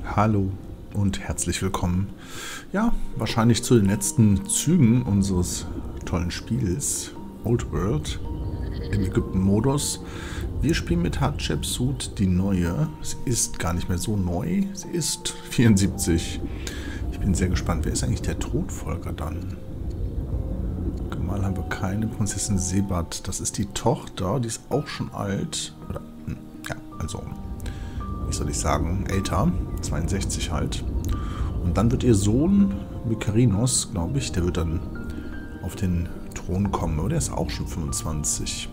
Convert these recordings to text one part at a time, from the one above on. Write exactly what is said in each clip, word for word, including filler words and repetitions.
Hallo und herzlich willkommen. Ja, wahrscheinlich zu den letzten Zügen unseres tollen Spiels Old World im Ägypten-Modus. Wir spielen mit Hatschepsut die neue. Sie ist gar nicht mehr so neu. Sie ist vierundsiebzig. Ich bin sehr gespannt. Wer ist eigentlich der Thronfolger dann? Mal haben wir keine Prinzessin Sebat. Das ist die Tochter. Die ist auch schon alt. Oder, ja, also... wie soll ich sagen, älter, zweiundsechzig halt. Und dann wird ihr Sohn, Mykarinos, glaube ich, der wird dann auf den Thron kommen. Aber der ist auch schon fünfundzwanzig.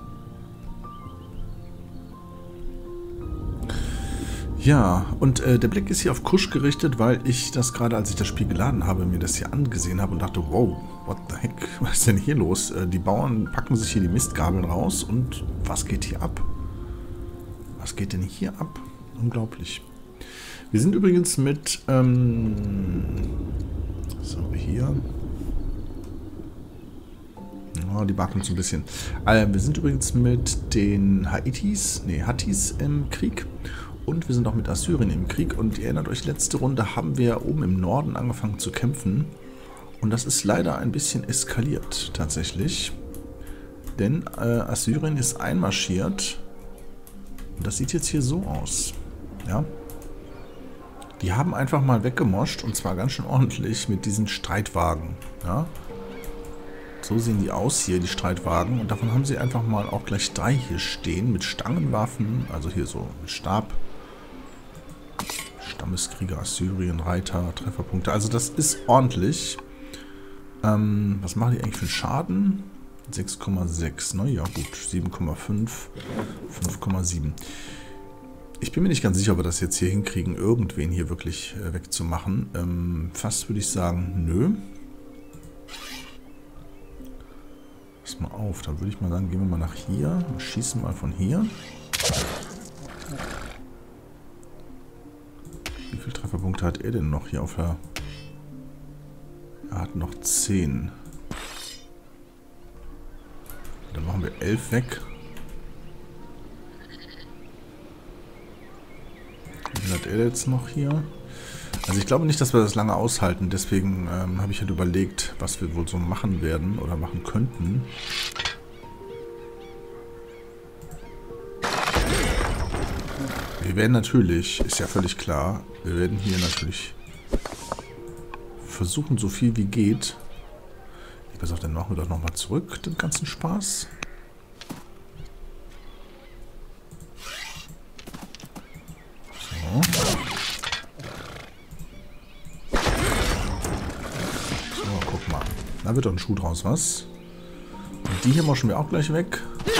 Ja, und äh, der Blick ist hier auf Kusch gerichtet, weil ich das gerade, als ich das Spiel geladen habe, mir das hier angesehen habe und dachte, wow, what the heck, was ist denn hier los? Äh, die Bauern packen sich hier die Mistgabeln raus und was geht hier ab? Was geht denn hier ab? Unglaublich. Wir sind übrigens mit, ähm, was haben wir hier? Oh, die backen uns ein bisschen. Äh, wir sind übrigens mit den Haitis, nee, Hattis im Krieg. Und wir sind auch mit Assyrien im Krieg. Und ihr erinnert euch, letzte Runde haben wir oben im Norden angefangen zu kämpfen. Und das ist leider ein bisschen eskaliert, tatsächlich. Denn äh, Assyrien ist einmarschiert. Und das sieht jetzt hier so aus. Ja. Die haben einfach mal weggemoscht. Und zwar ganz schön ordentlich mit diesen Streitwagen. Ja. So sehen die aus hier, die Streitwagen. Und davon haben sie einfach mal auch gleich drei hier stehen. Mit Stangenwaffen. Also hier so mit Stab. Stammeskrieger, Assyrien, Reiter, Trefferpunkte. Also das ist ordentlich. Ähm, was machen die eigentlich für einen Schaden? sechs Komma sechs. Naja, gut. sieben Komma fünf. fünf Komma sieben. Ich bin mir nicht ganz sicher, ob wir das jetzt hier hinkriegen, irgendwen hier wirklich äh, wegzumachen. Ähm, fast würde ich sagen, nö. Pass mal auf, dann würde ich mal sagen, gehen wir mal nach hier. Und schießen mal von hier. Wie viele Trefferpunkte hat er denn noch hier auf der... Er hat noch zehn. Dann machen wir elf weg. Wie viel hat er jetzt noch hier? Also ich glaube nicht, dass wir das lange aushalten. Deswegen ähm, habe ich halt überlegt, was wir wohl so machen werden oder machen könnten. Wir werden natürlich, ist ja völlig klar, wir werden hier natürlich versuchen, so viel wie geht. Ich pass auf, dann machen wir doch nochmal zurück, den ganzen Spaß. So. So, guck mal. Da wird doch ein Schuh draus, was? Und die hier moschen wir auch gleich weg.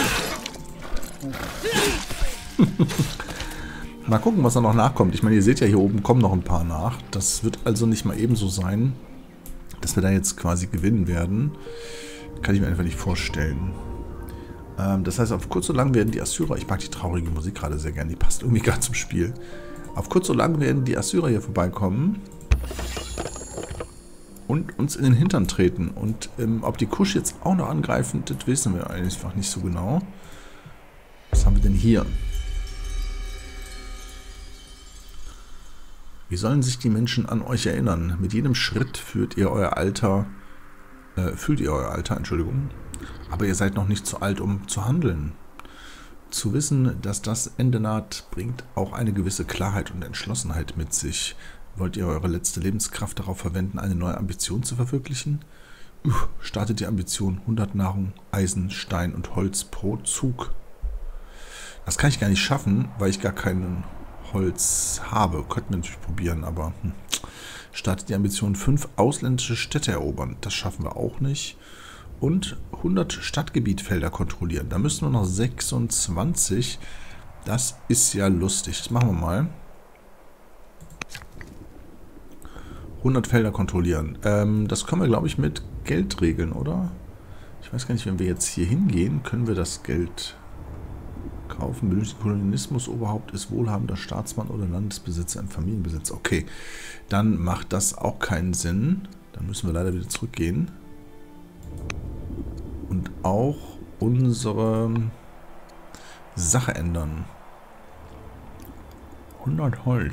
Mal gucken, was da noch nachkommt. Ich meine, ihr seht ja, hier oben kommen noch ein paar nach. Das wird also nicht mal ebenso sein, dass wir da jetzt quasi gewinnen werden. Kann ich mir einfach nicht vorstellen. Ähm, das heißt, auf kurz und lang werden die Assyrer... Ich mag die traurige Musik gerade sehr gern. Die passt irgendwie gar zum Spiel. Auf kurz und lang werden die Assyrer hier vorbeikommen. Und uns in den Hintern treten. Und ähm, ob die Kusch jetzt auch noch angreifen, das wissen wir einfach nicht so genau. Was haben wir denn hier? Wie sollen sich die Menschen an euch erinnern? Mit jedem Schritt führt ihr euer Alter, äh, fühlt ihr euer Alter, Entschuldigung. Aber ihr seid noch nicht zu alt, um zu handeln. Zu wissen, dass das Ende naht, bringt auch eine gewisse Klarheit und Entschlossenheit mit sich. Wollt ihr eure letzte Lebenskraft darauf verwenden, eine neue Ambition zu verwirklichen? Uh, startet die Ambition hundert Nahrung, Eisen, Stein und Holz pro Zug. Das kann ich gar nicht schaffen, weil ich gar keinen Holz habe. Könnten wir natürlich probieren, aber hm. Startet die Ambition fünf ausländische Städte erobern. Das schaffen wir auch nicht. Und hundert Stadtgebietfelder kontrollieren. Da müssen wir noch sechsundzwanzig. Das ist ja lustig. Das machen wir mal. hundert Felder kontrollieren. Ähm, das können wir, glaube ich, mit Geld regeln, oder? Ich weiß gar nicht, wenn wir jetzt hier hingehen, können wir das Geld kaufen. Benötigt Kolonialismus, Oberhaupt ist wohlhabender Staatsmann oder Landesbesitzer im Familienbesitz. Okay, dann macht das auch keinen Sinn. Dann müssen wir leider wieder zurückgehen. Und auch unsere Sache ändern. hundert Holz.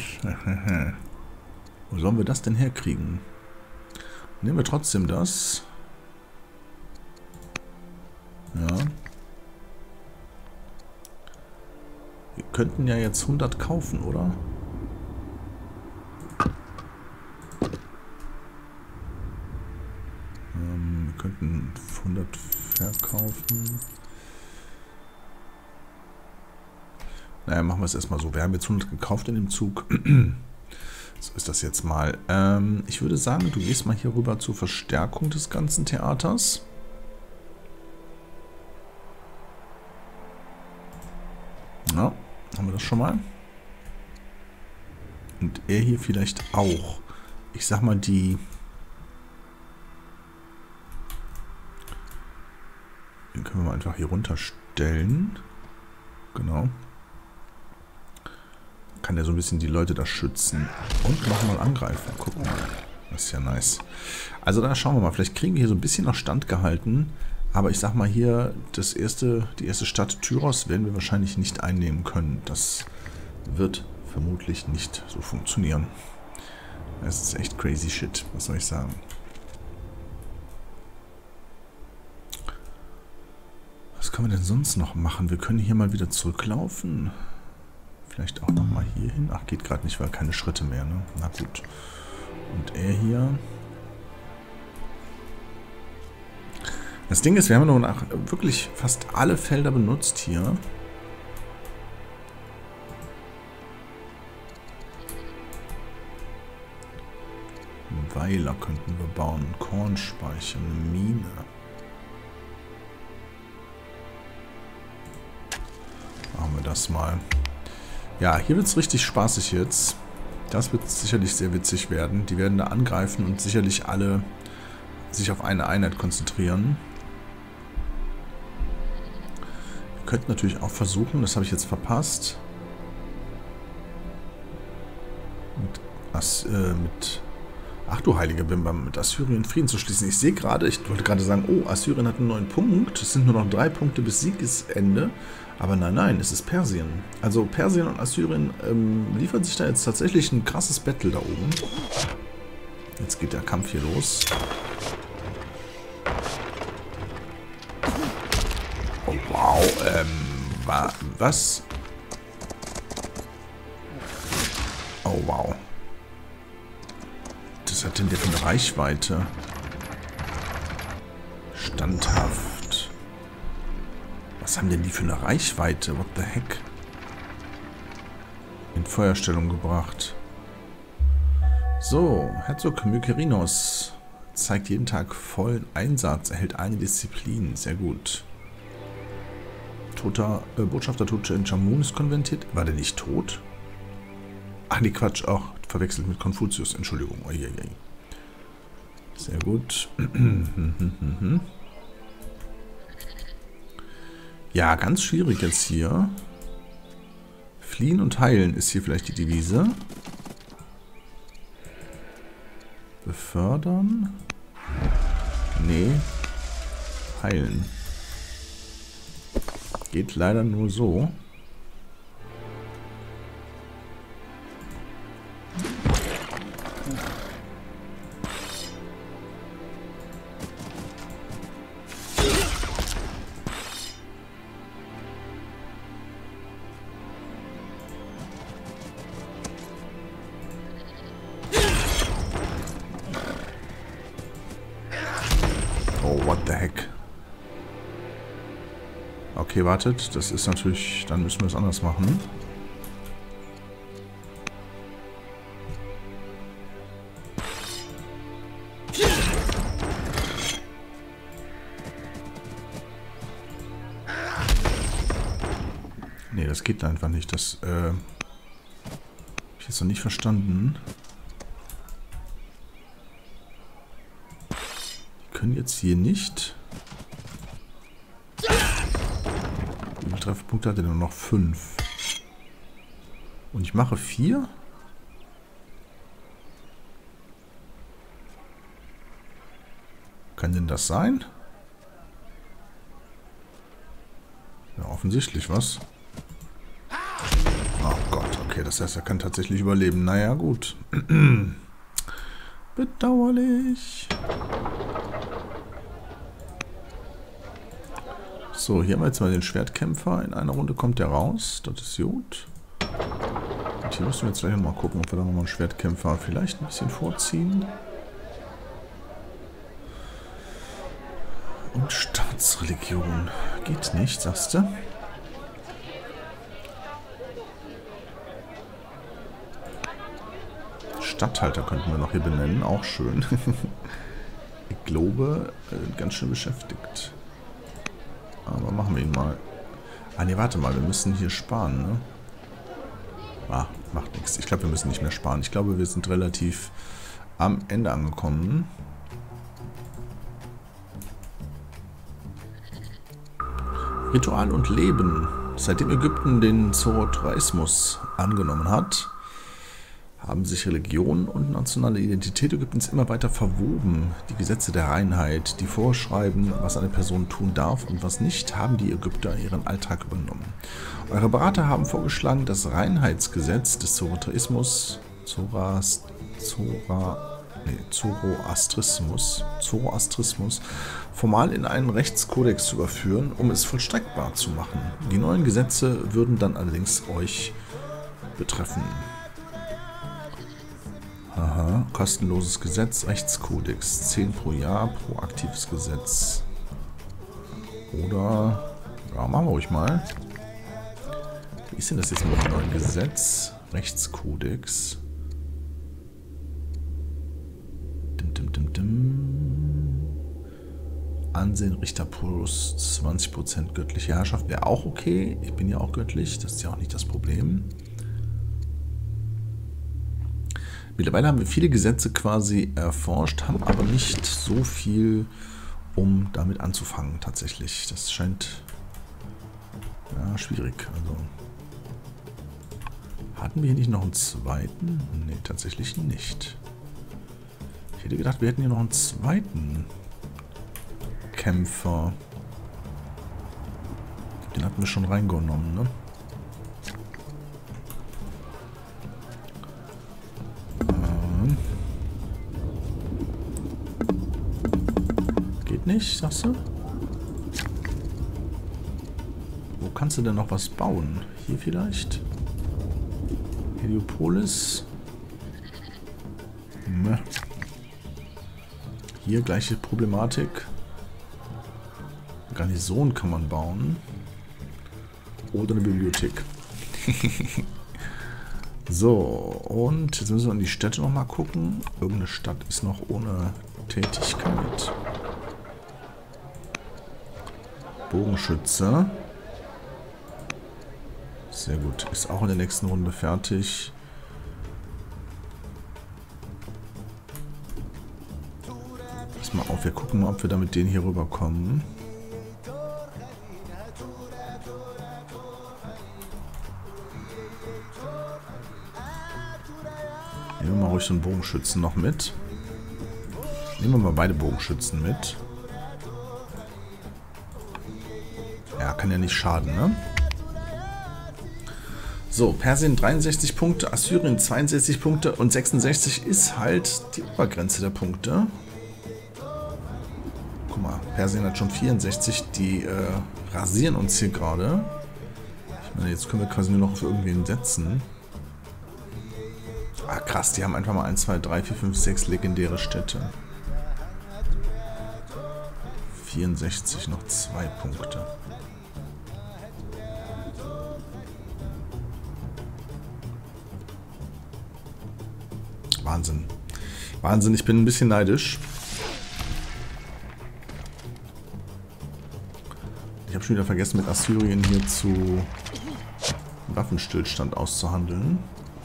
Wo sollen wir das denn herkriegen? Nehmen wir trotzdem das. Ja. Wir könnten ja jetzt hundert kaufen, oder? Ähm, wir könnten hundert verkaufen. Naja, machen wir es erstmal so. Wir haben jetzt hundert gekauft in dem Zug. So ist das jetzt mal. Ähm, ich würde sagen, du gehst mal hier rüber zur Verstärkung des ganzen Theaters. Ja, haben wir das schon mal. Und er hier vielleicht auch. Ich sag mal, die... Den können wir mal einfach hier runterstellen. Genau. Kann er so ein bisschen die Leute da schützen. Und nochmal angreifen. Guck mal. Das ist ja nice. Also da schauen wir mal. Vielleicht kriegen wir hier so ein bisschen noch Stand gehalten. Aber ich sag mal hier, das erste, die erste Stadt Tyros werden wir wahrscheinlich nicht einnehmen können. Das wird vermutlich nicht so funktionieren. Das ist echt crazy shit. Was soll ich sagen? Was können wir denn sonst noch machen? Wir können hier mal wieder zurücklaufen. Vielleicht auch nochmal hier hin. Ach, geht gerade nicht, weil keine Schritte mehr, ne? Na gut. Und er hier. Das Ding ist, wir haben noch wirklich fast alle Felder benutzt hier. Einen Weiler könnten wir bauen. Einen Kornspeicher, eine Mine. Machen wir das mal. Ja, hier wird es richtig spaßig jetzt. Das wird sicherlich sehr witzig werden. Die werden da angreifen und sicherlich alle sich auf eine Einheit konzentrieren. Wir könnten natürlich auch versuchen, das habe ich jetzt verpasst, mit, As, äh, mit ach du heilige Bimbam, mit Assyrien Frieden zu schließen. Ich sehe gerade, ich wollte gerade sagen, oh, Assyrien hat einen neuen Punkt. Es sind nur noch drei Punkte bis Siegesende. Aber nein, nein, es ist Persien. Also Persien und Assyrien ähm, liefern sich da jetzt tatsächlich ein krasses Battle da oben. Jetzt geht der Kampf hier los. Oh, wow. Ähm, wa was? Oh, wow. Was hat denn der für eine Reichweite? Standhaft. Was haben denn die für eine Reichweite? What the heck? In Feuerstellung gebracht. So, Herzog Mykerinos zeigt jeden Tag vollen Einsatz, erhält eine Disziplin. Sehr gut. Toter, äh, Botschafter Tutanchamun ist konventiert. War der nicht tot? Ach nee, Quatsch, auch verwechselt mit Konfuzius. Entschuldigung. Uiuiui. Sehr gut. Ja, ganz schwierig jetzt hier. Fliehen und heilen ist hier vielleicht die Devise. Befördern? Nee. Heilen. Geht leider nur so. Okay, wartet. Das ist natürlich... Dann müssen wir es anders machen. Nee, das geht einfach nicht. Das äh, habe ich jetzt noch nicht verstanden. Die können jetzt hier nicht... Wie viele Trefferpunkte hat er denn noch? Fünf. Und ich mache vier? Kann denn das sein? Ja, offensichtlich, was? Oh Gott, Okay, das heißt, er kann tatsächlich überleben. Naja, gut. Bedauerlich. So, hier haben wir jetzt mal den Schwertkämpfer. In einer Runde kommt der raus. Das ist gut. Und hier müssen wir jetzt gleich nochmal gucken, ob wir da nochmal einen Schwertkämpfer vielleicht ein bisschen vorziehen. Und Staatsreligion. Geht nicht, sagst du? Statthalter könnten wir noch hier benennen. Auch schön. Ich glaube, wir sind ganz schön beschäftigt. Aber machen wir ihn mal. Ah ne, warte mal, wir müssen hier sparen, ne? Ah, macht nichts. Ich glaube, wir müssen nicht mehr sparen. Ich glaube, wir sind relativ am Ende angekommen. Ritual und Leben. Seitdem Ägypten den Zoroastrismus angenommen hat, haben sich Religion und nationale Identität Ägyptens immer weiter verwoben. Die Gesetze der Reinheit, die vorschreiben, was eine Person tun darf und was nicht, haben die Ägypter in ihren Alltag übernommen. Eure Berater haben vorgeschlagen, das Reinheitsgesetz des Zoroastrismus, Zorast, Zora, nee, Zoroastrismus, Zoroastrismus formal in einen Rechtskodex zu überführen, um es vollstreckbar zu machen. Die neuen Gesetze würden dann allerdings euch betreffen. Aha, kostenloses Gesetz, Rechtskodex, zehn pro Jahr, proaktives Gesetz. Oder, ja, machen wir ruhig mal. Wie ist denn das jetzt mit dem neuen Gesetz? Rechtskodex. Dim, dim, dim, dim. Ansehen, Richterpost, zwanzig Prozent göttliche Herrschaft wäre auch okay. Ich bin ja auch göttlich, das ist ja auch nicht das Problem. Mittlerweile haben wir viele Gesetze quasi erforscht, haben aber nicht so viel, um damit anzufangen tatsächlich. Das scheint ja, schwierig. Also, hatten wir hier nicht noch einen zweiten? Nee, tatsächlich nicht. Ich hätte gedacht, wir hätten hier noch einen zweiten Kämpfer. Den hatten wir schon reingenommen, ne? Nicht, sagst du? Wo kannst du denn noch was bauen? Hier vielleicht? Heliopolis? Meh. Hier gleiche Problematik. Garnison kann man bauen. Oder eine Bibliothek. So, und jetzt müssen wir in die Städte noch mal gucken. Irgendeine Stadt ist noch ohne Tätigkeit. Bogenschütze. Sehr gut. Ist auch in der nächsten Runde fertig. Pass mal auf, wir gucken mal, ob wir da mit denen hier rüberkommen. Nehmen wir mal ruhig so einen Bogenschützen noch mit. Nehmen wir mal beide Bogenschützen mit. Ja, kann ja nicht schaden, ne? So, Persien dreiundsechzig Punkte, Assyrien zweiundsechzig Punkte und sechsundsechzig ist halt die Obergrenze der Punkte. Guck mal, Persien hat schon vierundsechzig, die äh, rasieren uns hier gerade. Ich meine, jetzt können wir quasi nur noch auf irgendwen setzen. Ah, krass, die haben einfach mal eins, zwei, drei, vier, fünf, sechs legendäre Städte. vierundsechzig, noch zwei Punkte. Wahnsinn. Wahnsinn, ich bin ein bisschen neidisch. Ich habe schon wieder vergessen, mit Assyrien hier zu Waffenstillstand auszuhandeln.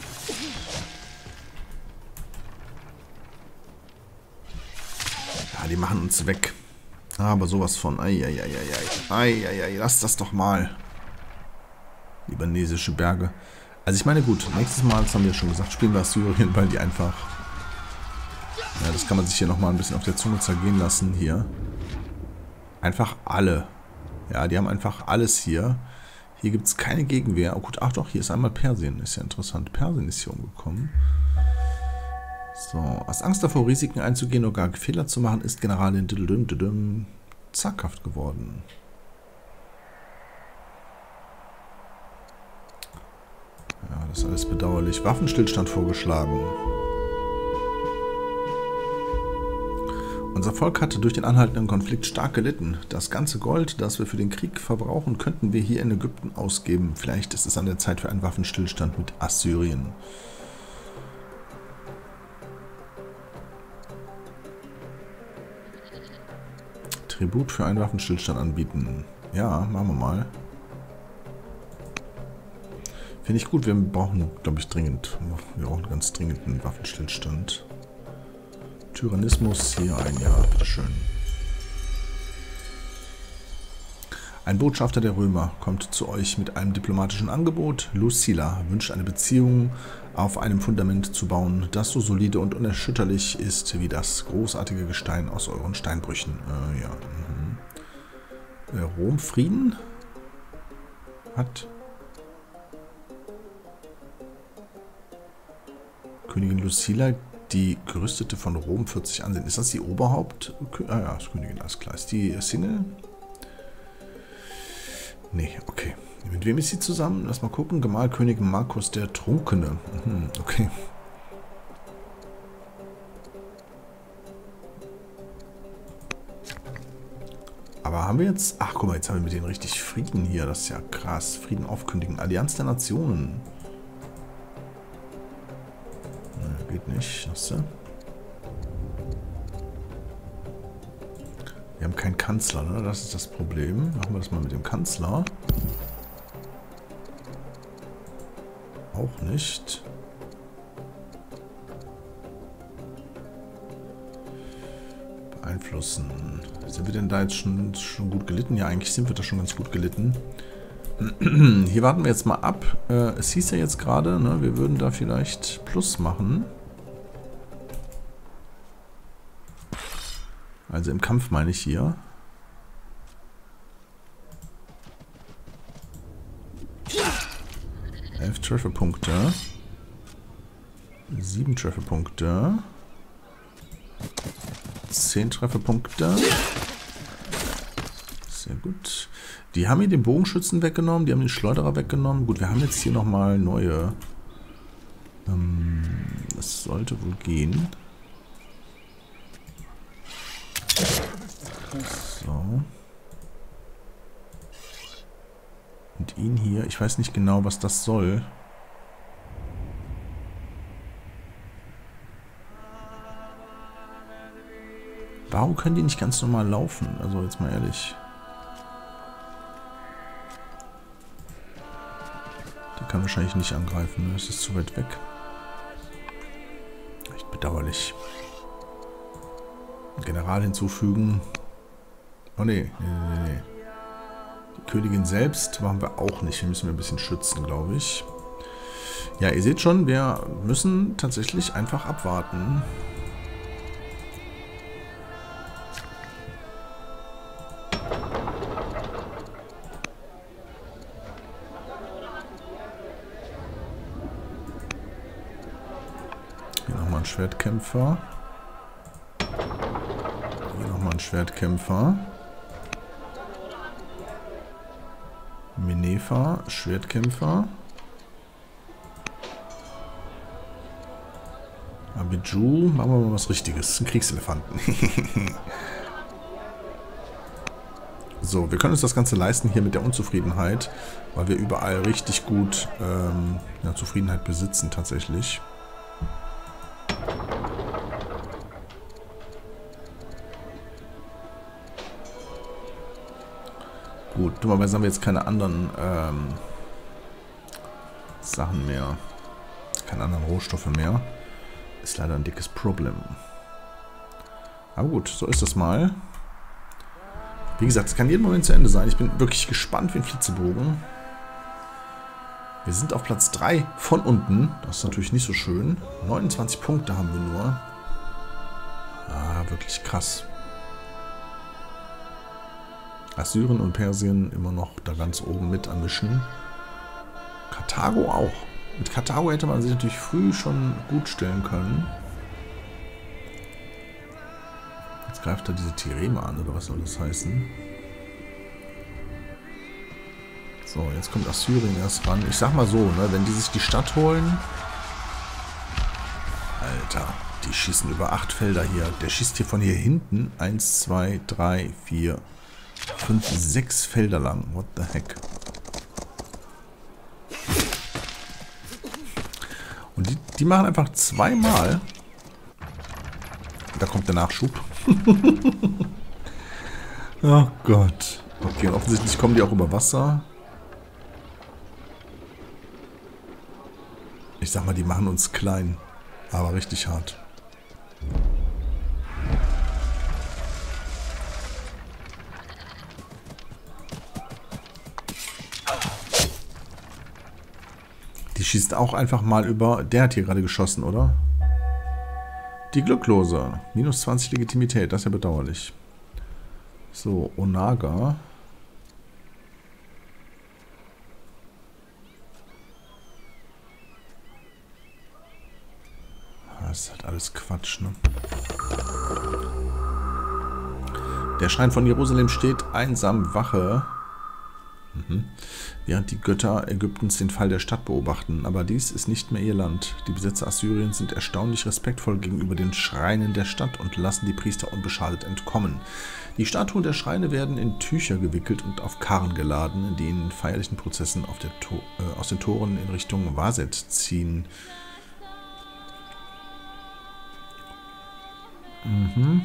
Ja, die machen uns weg. Aber sowas von. Eieieiei. Eieiei, lass das doch mal. Libanesische Berge. Also ich meine, gut, nächstes Mal, das haben wir ja schon gesagt, spielen wir Assyrien, weil die einfach... Ja, das kann man sich hier nochmal ein bisschen auf der Zunge zergehen lassen hier. Einfach alle. Ja, die haben einfach alles hier. Hier gibt es keine Gegenwehr. Oh gut, ach doch, hier ist einmal Persien. Ist ja interessant. Persien ist hier umgekommen. So, aus Angst davor, Risiken einzugehen oder gar Fehler zu machen, ist Generalin Diddledüm, Diddledüm zackhaft geworden. Ja, das ist alles bedauerlich. Waffenstillstand vorgeschlagen. Unser Volk hatte durch den anhaltenden Konflikt stark gelitten. Das ganze Gold, das wir für den Krieg verbrauchen, könnten wir hier in Ägypten ausgeben. Vielleicht ist es an der Zeit für einen Waffenstillstand mit Assyrien. Tribut für einen Waffenstillstand anbieten. Ja, machen wir mal. Finde ich gut. Wir brauchen, glaube ich, dringend. Wir brauchen ganz dringend einen Waffenstillstand. Tyrannismus, hier ein Jahr, bitteschön. Ein Botschafter der Römer kommt zu euch mit einem diplomatischen Angebot. Lucilla wünscht eine Beziehung auf einem Fundament zu bauen, das so solide und unerschütterlich ist wie das großartige Gestein aus euren Steinbrüchen. Äh, ja. Mhm. Äh, Rom Frieden hat Königin Lucilla die Gerüstete von Rom vierzig ansehen. Ist das die Oberhaupt? Ah ja, das Königin, alles klar. Ist die Single? Nee, okay. Mit wem ist sie zusammen? Lass mal gucken. Gemahlkönig Markus der Trunkene. Mhm, okay. Aber haben wir jetzt... Ach, guck mal, jetzt haben wir mit denen richtig Frieden hier. Das ist ja krass. Frieden aufkündigen. Allianz der Nationen. Geht nicht. Was denn? Wir haben keinen Kanzler, ne? Das ist das Problem. Machen wir das mal mit dem Kanzler. Auch nicht. Beeinflussen. Sind wir denn da jetzt schon, schon gut gelitten? Ja, eigentlich sind wir da schon ganz gut gelitten. Hier warten wir jetzt mal ab. Äh, es hieß ja jetzt gerade, ne, wir würden da vielleicht Plus machen. Also im Kampf meine ich hier. Elf Trefferpunkte. Sieben Trefferpunkte. Zehn Trefferpunkte. Sehr gut. Die haben hier den Bogenschützen weggenommen, die haben den Schleuderer weggenommen. Gut, wir haben jetzt hier nochmal neue. Ähm, das sollte wohl gehen. So. Und ihn hier, ich weiß nicht genau, was das soll. Warum können die nicht ganz normal laufen? Also jetzt mal ehrlich. Der kann wahrscheinlich nicht angreifen, ne? Es ist zu weit weg. Echt bedauerlich. General hinzufügen. Oh nee, nee, nee, nee. Die Königin selbst machen wir auch nicht. Wir müssen wir ein bisschen schützen, glaube ich. Ja, ihr seht schon, wir müssen tatsächlich einfach abwarten. Hier nochmal ein Schwertkämpfer. Nochmal ein Schwertkämpfer. Minefa, Schwertkämpfer. Abiju, machen wir mal was Richtiges. Ein Kriegselefanten. So, wir können uns das Ganze leisten hier mit der Unzufriedenheit, weil wir überall richtig gut ähm, ja, Zufriedenheit besitzen tatsächlich. Gut, dummerweise haben wir jetzt keine anderen ähm, Sachen mehr. Keine anderen Rohstoffe mehr. Ist leider ein dickes Problem. Aber gut, so ist das mal. Wie gesagt, es kann jeden Moment zu Ende sein. Ich bin wirklich gespannt wie ein Flitzebogen. Wir sind auf Platz drei von unten. Das ist natürlich nicht so schön. neunundzwanzig Punkte haben wir nur. Ah, wirklich krass. Assyrien und Persien immer noch da ganz oben mit anmischen. Karthago auch. Mit Karthago hätte man sich natürlich früh schon gut stellen können. Jetzt greift da diese Tireme an, oder was soll das heißen? So, jetzt kommt Assyrien erst ran. Ich sag mal so, ne, wenn die sich die Stadt holen... Alter, die schießen über acht Felder hier. Der schießt hier von hier hinten eins, zwei, drei, vier, fünf, sechs Felder lang. What the heck? Und die, die machen einfach zweimal. Da kommt der Nachschub. Oh Gott. Okay, und offensichtlich kommen die auch über Wasser. Ich sag mal, die machen uns klein. Aber richtig hart. Die schießt auch einfach mal über... Der hat hier gerade geschossen, oder? Die Glücklose. Minus zwanzig Legitimität. Das ist ja bedauerlich. So, Onaga. Das ist halt alles Quatsch, ne? Der Schrein von Jerusalem steht einsam Wache, mhm. während die Götter Ägyptens den Fall der Stadt beobachten. Aber dies ist nicht mehr ihr Land. Die Besetzer Assyriens sind erstaunlich respektvoll gegenüber den Schreinen der Stadt und lassen die Priester unbeschadet entkommen. Die Statuen der Schreine werden in Tücher gewickelt und auf Karren geladen, die in feierlichen Prozessen auf der to äh, aus den Toren in Richtung Waset ziehen. Mhm.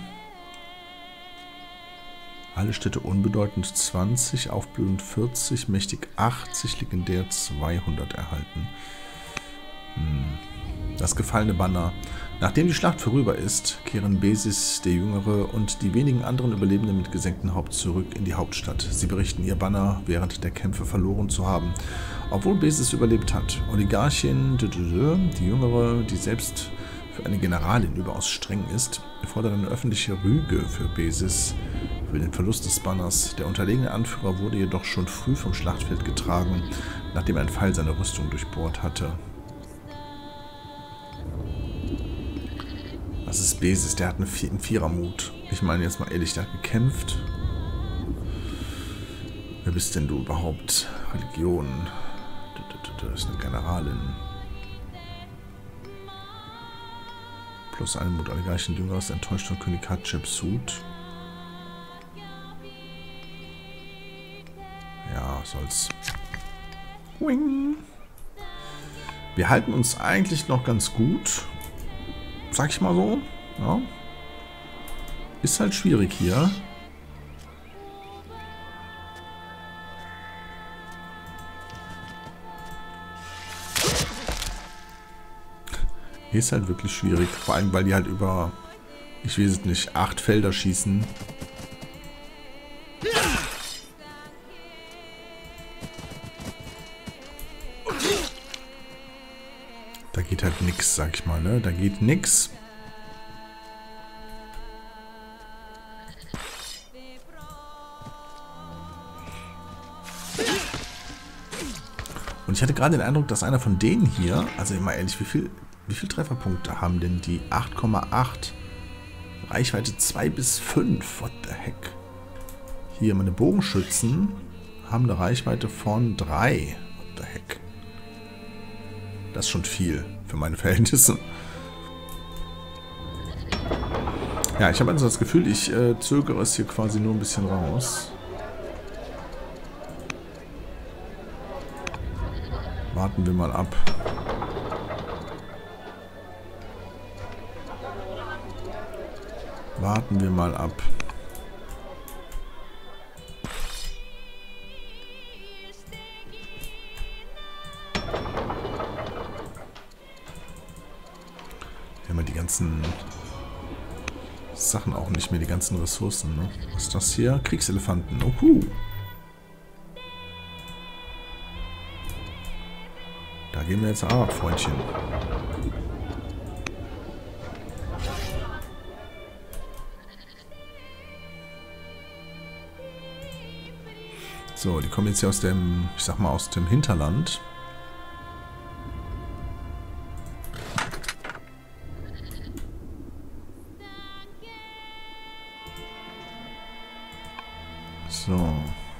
Alle Städte unbedeutend zwanzig, aufblühend vierzig, mächtig achtzig, legendär zweihundert erhalten. Hm. Das gefallene Banner. Nachdem die Schlacht vorüber ist, kehren Besis der Jüngere und die wenigen anderen Überlebenden mit gesenktem Haupt zurück in die Hauptstadt. Sie berichten, ihr Banner während der Kämpfe verloren zu haben, obwohl Besis überlebt hat. Oligarchin, die Jüngere, die selbst für eine Generalin überaus streng ist, fordert eine öffentliche Rüge für Besis für den Verlust des Banners. Der unterlegene Anführer wurde jedoch schon früh vom Schlachtfeld getragen, nachdem ein Pfeil seine Rüstung durchbohrt hatte. Was ist Besis? Der hat einen Vierermut. Ich meine jetzt mal ehrlich, der hat gekämpft. Wer bist denn du überhaupt? Religion. Das ist eine Generalin. Plus ein Mut Oligarchen Jüngeres, enttäuscht von König Hatschepsut. Ja, was soll's. Wing. Wir halten uns eigentlich noch ganz gut. Sag ich mal so. Ja. Ist halt schwierig hier. Hier ist halt wirklich schwierig. Vor allem, weil die halt über, ich weiß es nicht, acht Felder schießen. Da geht halt nix, sag ich mal, ne? Da geht nix. Und ich hatte gerade den Eindruck, dass einer von denen hier, also immer ehrlich, wie viel... Wie viele Trefferpunkte haben denn die? acht Komma acht. Reichweite zwei bis fünf. What the heck? Hier, meine Bogenschützen haben eine Reichweite von drei. What the heck? Das ist schon viel für meine Verhältnisse. Ja, ich habe also das Gefühl, ich äh, zögere es hier quasi nur ein bisschen raus. Warten wir mal ab. Warten wir mal ab. Wir haben ja die ganzen Sachen auch nicht mehr, die ganzen Ressourcen. Ne? Was ist das hier? Kriegselefanten. Uhu. Da gehen wir jetzt ab, Freundchen. So, die kommen jetzt hier aus dem, ich sag mal, aus dem Hinterland. So.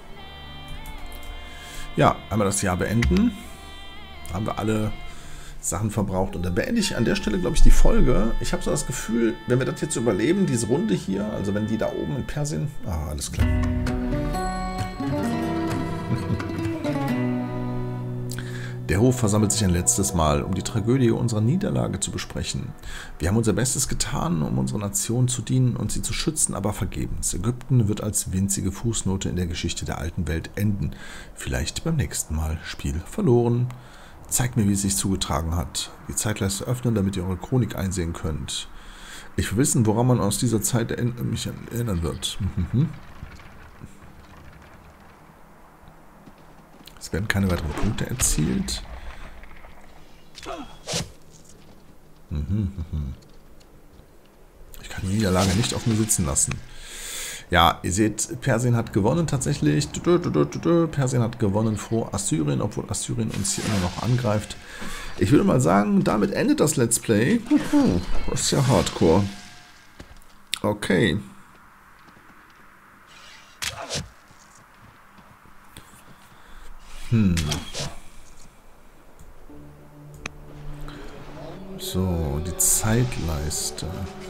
Ja, einmal das Jahr beenden. Haben wir alle Sachen verbraucht. Und dann beende ich an der Stelle, glaube ich, die Folge. Ich habe so das Gefühl, wenn wir das jetzt überleben, diese Runde hier, also wenn die da oben in Persien... Ah, alles klar. Der Hof versammelt sich ein letztes Mal, um die Tragödie unserer Niederlage zu besprechen. Wir haben unser Bestes getan, um unserer Nation zu dienen und sie zu schützen, aber vergebens. Ägypten wird als winzige Fußnote in der Geschichte der alten Welt enden. Vielleicht beim nächsten Mal. Spiel verloren. Zeigt mir, wie es sich zugetragen hat. Die Zeitleiste öffnen, damit ihr eure Chronik einsehen könnt. Ich will wissen, woran man aus dieser Zeit mich erinnern wird. Mhm. Es werden keine weiteren Punkte erzielt. Mhm, mhm. Ich kann die Niederlage nicht auf mir sitzen lassen. Ja, ihr seht, Persien hat gewonnen tatsächlich. Persien hat gewonnen vor Assyrien, obwohl Assyrien uns hier immer noch angreift. Ich würde mal sagen, damit endet das Let's Play. Das ist ja hardcore. Okay. Hm. So, die Zeitleiste.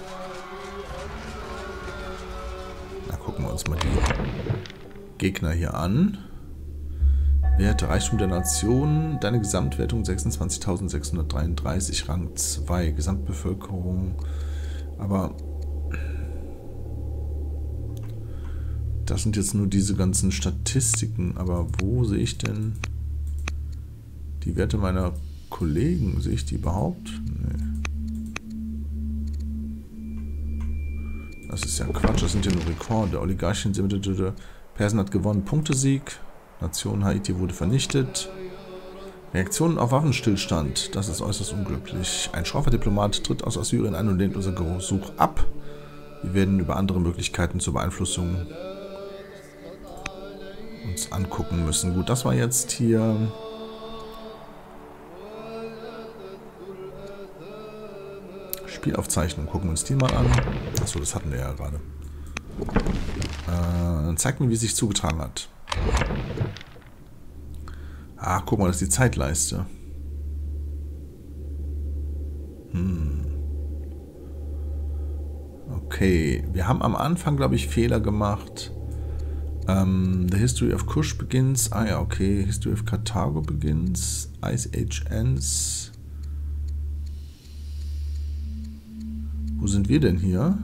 Na, gucken wir uns mal die Gegner hier an. Werte, Reichtum der Nation, deine Gesamtwertung sechsundzwanzigtausendsechshundertdreiunddreißig, Rang zwei, Gesamtbevölkerung. Aber das sind jetzt nur diese ganzen Statistiken. Aber wo sehe ich denn die Werte meiner Kollegen? Sehe ich die überhaupt? Nee. Das ist ja Quatsch, das sind ja nur Rekorde. Oligarchen, Persien hat gewonnen, Punktesieg. Nation Haiti wurde vernichtet. Reaktionen auf Waffenstillstand, das ist äußerst unglücklich. Ein schroffer Diplomat tritt aus Assyrien ein und lehnt unser Gesuch ab. Wir werden über andere Möglichkeiten zur Beeinflussung uns angucken müssen. Gut, das war jetzt hier... Spielaufzeichnung. Gucken wir uns die mal an. Achso, das hatten wir ja gerade. Äh, dann zeigt mir, wie es sich zugetragen hat. Ah, guck mal, das ist die Zeitleiste. Hm. Okay, wir haben am Anfang, glaube ich, Fehler gemacht. Um, the History of Kush begins. Ah ja, okay. History of Karthago begins. Ice Age ends. Wo sind wir denn hier?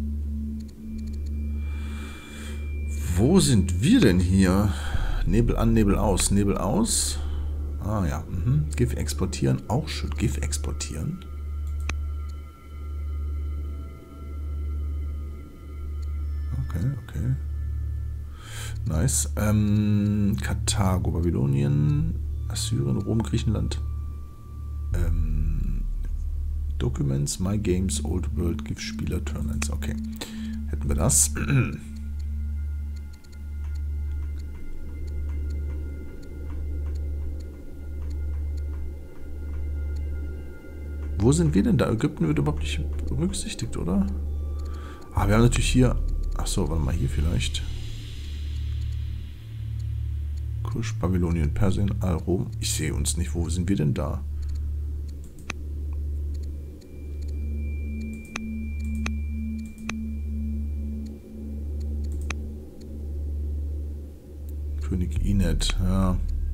Wo sind wir denn hier? Nebel an, Nebel aus. Nebel aus. Ah ja. Mhm. GIF exportieren. Auch schön. GIF exportieren. Okay, okay. Nice. Ähm, Karthago, Babylonien, Assyrien, Rom, Griechenland. Ähm, Documents, My Games, Old World, GIF Spieler, Turn eins. Okay. Hätten wir das. Wo sind wir denn da? Ägypten wird überhaupt nicht berücksichtigt, oder? Ah, wir haben natürlich hier... Achso, warte mal, hier vielleicht. Kusch, Babylonien, Persien, Rom. Ich sehe uns nicht. Wo sind wir denn da? König Inet, ja.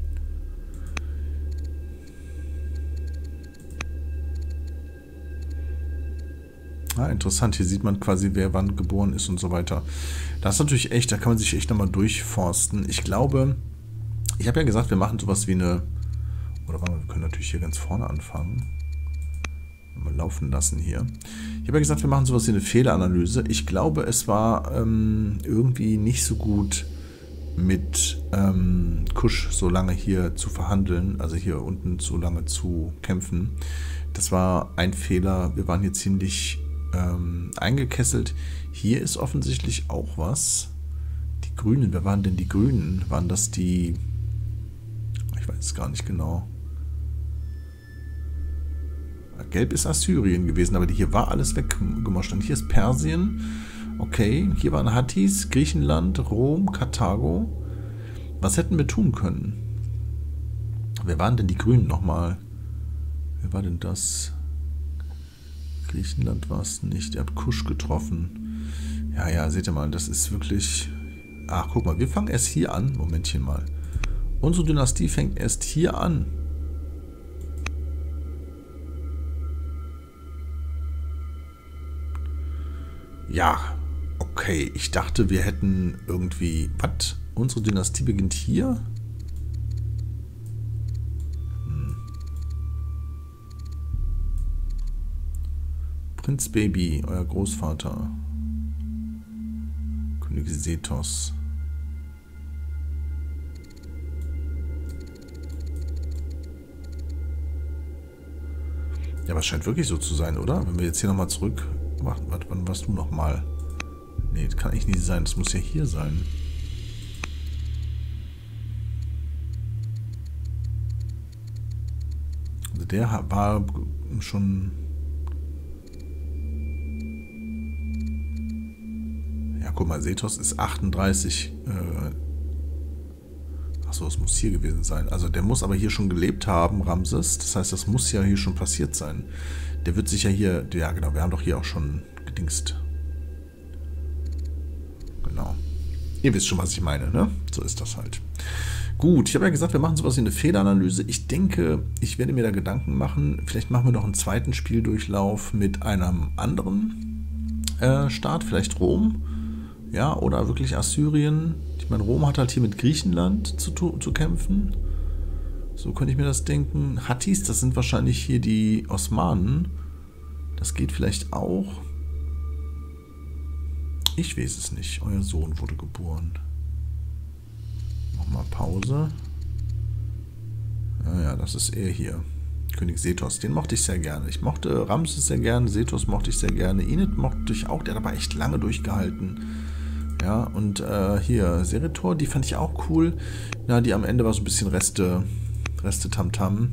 Ah, interessant. Hier sieht man quasi, wer wann geboren ist und so weiter. Das ist natürlich echt, da kann man sich echt nochmal durchforsten. Ich glaube, ich habe ja gesagt, wir machen sowas wie eine... Oder wir können natürlich hier ganz vorne anfangen. Mal laufen lassen hier. Ich habe ja gesagt, wir machen sowas wie eine Fehleranalyse. Ich glaube, es war ähm, irgendwie nicht so gut mit ähm, Kusch so lange hier zu verhandeln, also hier unten so lange zu kämpfen. Das war ein Fehler. Wir waren hier ziemlich ähm, eingekesselt. Hier ist offensichtlich auch was. Die Die Grünen, wer waren denn die Grünen? Waren das die... Ich weiß es gar nicht genau. Gelb ist Assyrien gewesen, aber hier war alles weggemoscht. Und hier ist Persien. Okay, hier waren Hattis, Griechenland, Rom, Karthago. Was hätten wir tun können? Wer waren denn die Grünen nochmal? Wer war denn das? Griechenland war es nicht. Ihr habt Kusch getroffen. Ja, ja, seht ihr mal, das ist wirklich... Ach, guck mal, wir fangen erst hier an. Momentchen mal. Unsere Dynastie fängt erst hier an. Ja, okay. Ich dachte, wir hätten irgendwie... Was? Unsere Dynastie beginnt hier? Hm. Prinz Baby, euer Großvater. König Sethos. Ja, aber es scheint wirklich so zu sein, oder? Wenn wir jetzt hier nochmal zurück... Warte, warte, wann warst du nochmal? Nee, das kann eigentlich nicht sein. Das muss ja hier sein. Also der war schon... Ja, guck mal, Sethos ist achtunddreißig. Äh Achso, es muss hier gewesen sein. Also der muss aber hier schon gelebt haben, Ramses. Das heißt, das muss ja hier schon passiert sein. Der wird sich ja hier... Ja, genau, wir haben doch hier auch schon gedingst. Genau. Ihr wisst schon, was ich meine, ne? So ist das halt. Gut, ich habe ja gesagt, wir machen sowas wie eine Fehleranalyse. Ich denke, ich werde mir da Gedanken machen. Vielleicht machen wir noch einen zweiten Spieldurchlauf mit einem anderen äh, Staat, vielleicht Rom. Ja, oder wirklich Assyrien. Ich meine, Rom hat halt hier mit Griechenland zu, zu kämpfen. So könnte ich mir das denken. Hattis, das sind wahrscheinlich hier die Osmanen. Das geht vielleicht auch. Ich weiß es nicht. Euer Sohn wurde geboren. Nochmal Pause. Naja, das ist er hier. König Sethos. Den mochte ich sehr gerne. Ich mochte Ramses sehr gerne. Sethos mochte ich sehr gerne. Inet mochte ich auch. Der hat aber echt lange durchgehalten. Ja, und äh, hier, Seretor, die fand ich auch cool. Na, die am Ende war so ein bisschen Reste, Reste Tamtam.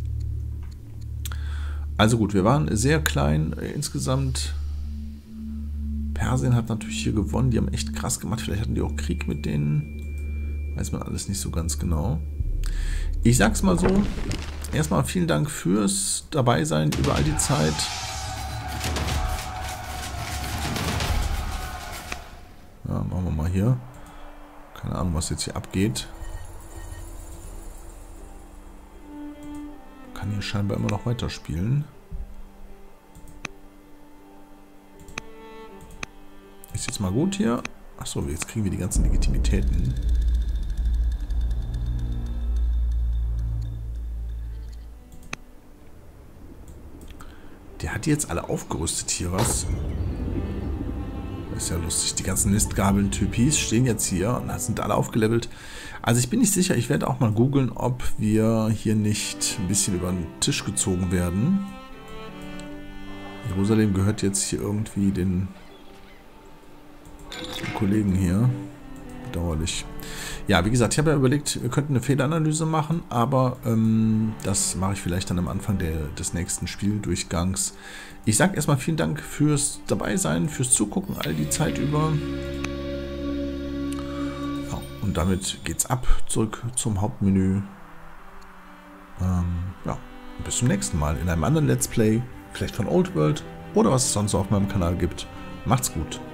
Also gut, wir waren sehr klein äh, insgesamt. Persien hat natürlich hier gewonnen. Die haben echt krass gemacht. Vielleicht hatten die auch Krieg mit denen. Weiß man alles nicht so ganz genau. Ich sag's mal so. Erstmal vielen Dank fürs Dabeisein über all die Zeit. Ja, machen wir mal hier. Keine Ahnung, was jetzt hier abgeht. Kann hier scheinbar immer noch weiterspielen. Ist jetzt mal gut hier. Achso, jetzt kriegen wir die ganzen Legitimitäten. Der hat die jetzt alle aufgerüstet hier, was? Das ist ja lustig. Die ganzen Mistgabeln-Typis stehen jetzt hier und sind alle aufgelevelt. Also ich bin nicht sicher, ich werde auch mal googeln, ob wir hier nicht ein bisschen über den Tisch gezogen werden. Jerusalem gehört jetzt hier irgendwie den, den Kollegen hier. Bedauerlich. Ja, wie gesagt, ich habe ja überlegt, wir könnten eine Fehleranalyse machen, aber ähm, das mache ich vielleicht dann am Anfang der, des nächsten Spieldurchgangs. Ich sage erstmal vielen Dank fürs Dabeisein, fürs Zugucken, all die Zeit über. Ja, und damit geht's ab, zurück zum Hauptmenü. Ähm, ja, bis zum nächsten Mal in einem anderen Let's Play, vielleicht von Old World oder was es sonst auf meinem Kanal gibt. Macht's gut.